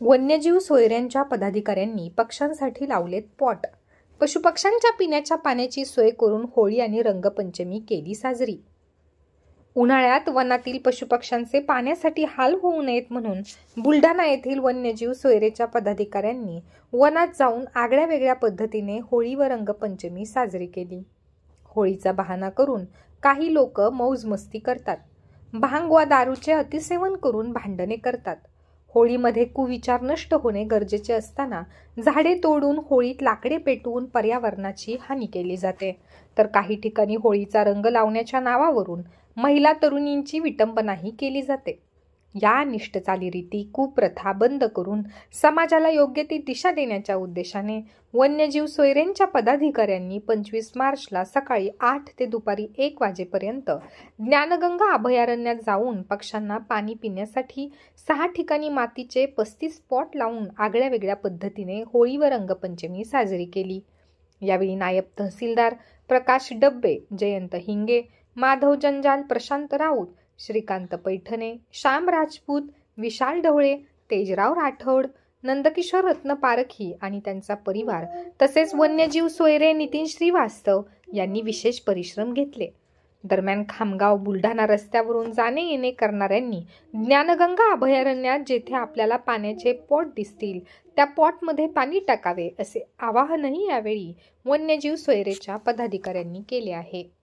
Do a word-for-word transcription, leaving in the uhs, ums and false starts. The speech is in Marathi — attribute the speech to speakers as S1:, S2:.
S1: वन्यजीव सोयऱ्यांच्या पदाधिकाऱ्यांनी पक्ष्यांसाठी लावलेत पॉट. पशुपक्ष्यांच्या पिण्याच्या पाण्याची सोय करून होळी आणि रंगपंचमी केली साजरी. उन्हाळ्यात वनातील पशुपक्ष्यांचे पाण्यासाठी हाल होऊ नयेत म्हणून बुलढाणा येथील वन्यजीव सोयरेच्या पदाधिकाऱ्यांनी वनात जाऊन आगळ्या वेगळ्या पद्धतीने होळी व रंगपंचमी साजरी केली. होळीचा बहाणा करून काही लोक मौज मस्ती करतात. भांग वा दारूचे अतिसेवन करून भांडणे करतात. होळीमध्ये कुविचार नष्ट होणे गरजेचे असताना झाडे तोडून होळीत लाकडे पेटवून पर्यावरणाची हानी केली जाते. तर काही ठिकाणी होळीचा रंग लावण्याच्या नावावरून महिला तरुणींची विटंबनाही केली जाते. या अनिष्ट चालीरीती कुप्रथा बंद करून समाजाला योग्य ती दिशा देण्याच्या उद्देशाने वन्यजीव सोयरेंच्या पदाधिकाऱ्यांनी पंचवीस मार्चला सकाळी आठ ते दुपारी एक वाजेपर्यंत ज्ञानगंगा अभयारण्यात जाऊन पक्ष्यांना पाणी पिण्यासाठी सहा ठिकाणी मातीचे पस्तीस स्पॉट लावून आगळ्या वेगळ्या पद्धतीने होळी व रंगपंचमी साजरी केली. यावेळी नायब तहसीलदार प्रकाश डब्बे, जयंत हिंगे, माधव जंजाल, प्रशांत राऊत, श्रीकांत पैठणे, श्याम राजपूत, विशाल ढवळे, तेजराव राठोड, नंदकिशोर रत्न पारखी आणि त्यांचा परिवार तसेच वन्यजीव सोयरे नितीन श्रीवास्तव यांनी विशेष परिश्रम घेतले. दरम्यान खामगाव बुलढाणा रस्त्यावरून जाणे येणे करणाऱ्यांनी ज्ञानगंगा अभयारण्यात जेथे आपल्याला पाण्याचे पॉट दिसतील त्या पॉटमध्ये पाणी टाकावे असे आवाहनही यावेळी वन्यजीव सोयरेच्या पदाधिकाऱ्यांनी केले आहे.